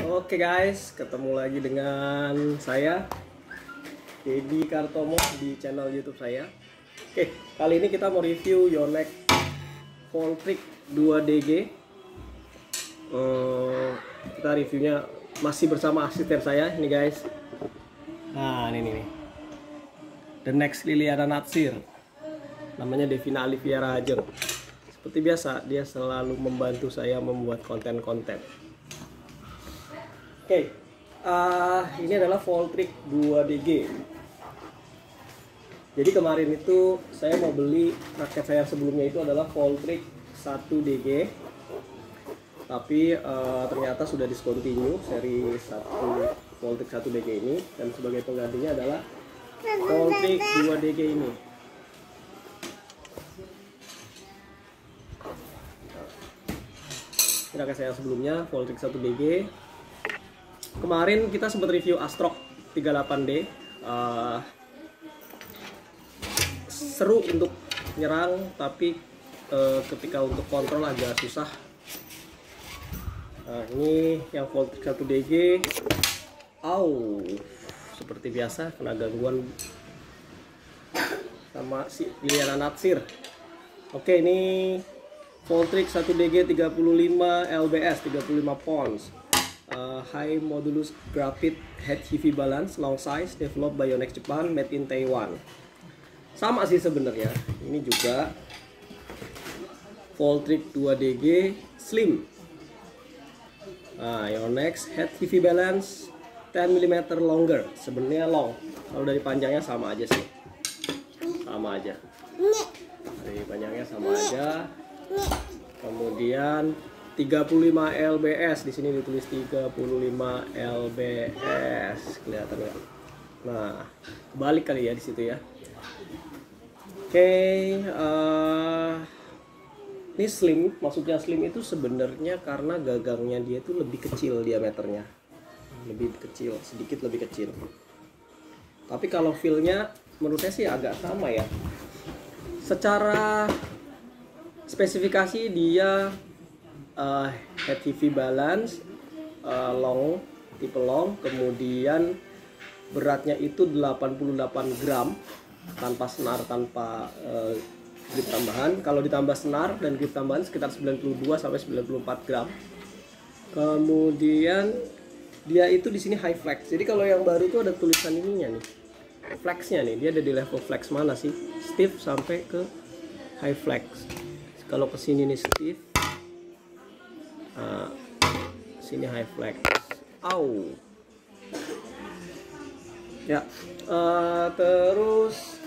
Oke guys, ketemu lagi dengan saya Dedi Kartomo di channel YouTube saya. Oke, kali ini kita mau review Yonex Voltric 2DG. Kita reviewnya masih bersama asisten saya ini guys. Nah ini nih, The Next Liliana Natsir. Namanya Devina Aliviera Hajeng. Seperti biasa, dia selalu membantu saya membuat konten-konten. Oke, ini adalah Voltric 2DG. Jadi kemarin itu saya mau beli raket saya sebelumnya itu adalah Voltric 1DG, tapi ternyata sudah discontinue seri 1 Voltric 1DG ini, dan sebagai penggantinya adalah Voltric 2DG ini. Ini raket saya sebelumnya Voltric 1DG. Kemarin kita sempat review Astrok 38D. Seru untuk nyerang, tapi ketika untuk kontrol agak susah. Nah, ini yang Voltric 1DG. Seperti biasa kena gangguan sama si Liliana Natsir. Oke, ini Voltric 1DG 35 LBS 35 pounds. High modulus graphite head heavy balance, long size, developed by Yonex Japan, made in Taiwan. Sama sih sebenarnya. Ini juga Voltric 2DG slim. Yonex head heavy balance 10 mm longer. Sebenarnya long. Kalau dari panjangnya sama aja sih. Sama aja. Dari panjangnya sama aja. Kemudian 35 LBS, di sini ditulis 35 LBS, kelihatan nggak? Nah, balik kali ya di situ ya. Oke, ini slim. Maksudnya slim itu sebenarnya karena gagangnya dia itu lebih kecil diameternya, lebih kecil, sedikit lebih kecil. Tapi kalau feel-nya menurut saya sih agak sama ya. Secara spesifikasi dia head heavy balance, long, tipe long, kemudian beratnya itu 88 gram tanpa senar, tanpa grip tambahan. Kalau ditambah senar dan grip tambahan sekitar 92 sampai 94 gram. Kemudian dia itu di sini high flex. Jadi kalau yang baru itu ada tulisan ininya nih, flexnya nih, dia ada di level flex mana sih? Stiff sampai ke high flex. Kalau kesini nih stiff, sini high flex. Ya, terus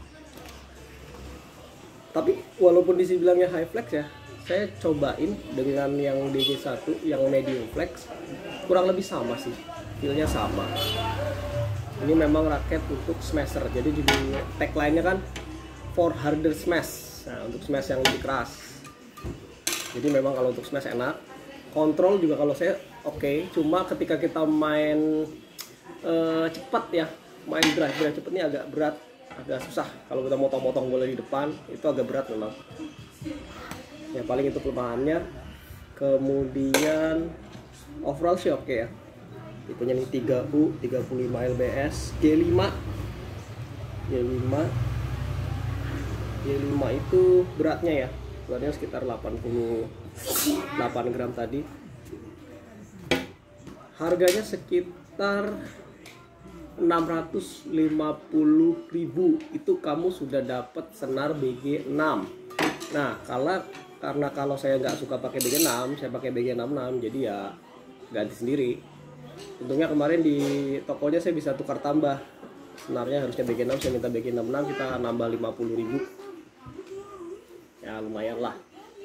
tapi walaupun dibilangnya high flex ya, saya cobain dengan yang DG1 yang medium flex, kurang lebih sama sih, feelnya sama. Ini memang raket untuk smasher, jadi di tagline-nya kan for harder smash. Nah, untuk smash yang lebih keras. Jadi memang kalau untuk smash enak. Kontrol juga kalau saya oke. Cuma ketika kita main cepat ya, main drive cepat ini agak berat, agak susah. Kalau kita motong-motong bola di depan itu agak berat memang. Ya paling itu kelemahannya. Kemudian overall sih oke ya. Tipenya nih 3U 35 LBS G5. G5 itu beratnya ya. Beratnya sekitar 88 gram tadi. Harganya sekitar 650.000. Itu kamu sudah dapat senar BG6. Nah, karena kalau saya nggak suka pakai BG6, saya pakai BG66, jadi ya ganti sendiri. Untungnya kemarin di tokonya saya bisa tukar tambah. Senarnya harusnya BG6, saya minta BG66, kita nambah 50.000. Ya lumayan lah.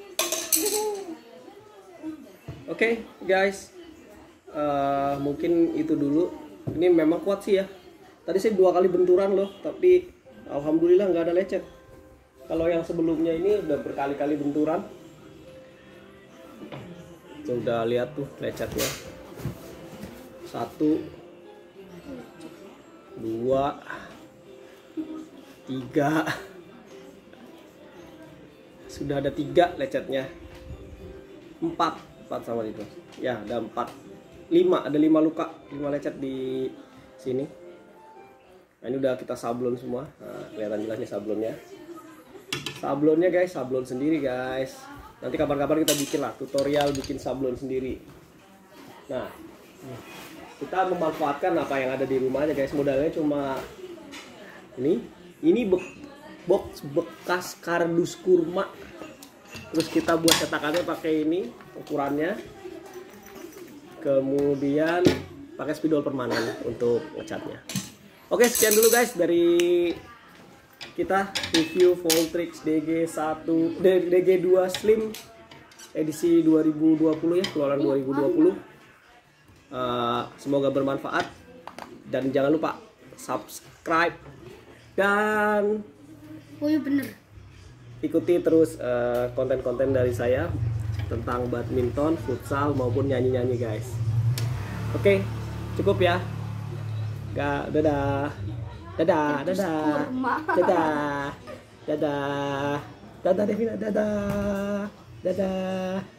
Oke, guys, mungkin itu dulu. Ini memang kuat sih ya. Tadi saya 2 kali benturan loh, tapi alhamdulillah nggak ada lecet. Kalau yang sebelumnya ini udah berkali-kali benturan. Udah lihat tuh lecetnya. 1, 2, 3. Sudah ada 3 lecetnya. 4 sama itu ya, ada 4. 5, ada 5 luka, 5 lecet di sini. Nah, ini udah kita sablon semua. Nah, kelihatan jelasnya sablonnya. Sablonnya guys, sablon sendiri guys. Nanti kapan-kapan kita bikin lah tutorial bikin sablon sendiri. Nah, kita memanfaatkan apa yang ada di rumah aja guys. Modalnya cuma ini box bekas kardus kurma. Terus kita buat cetakannya pakai ini ukurannya. Kemudian pakai spidol permanen untuk ngecatnya. Oke, sekian dulu guys dari kita review Voltrix DG2 Slim edisi 2020 ya, keluaran 2020. Semoga bermanfaat dan jangan lupa subscribe dan ikuti terus konten-konten dari saya tentang badminton, futsal maupun nyanyi-nyanyi guys. Oke, cukup ya. Dadah. Dadah, dadah. Dadah. Dadah. Dadah Devina, dadah. Dadah.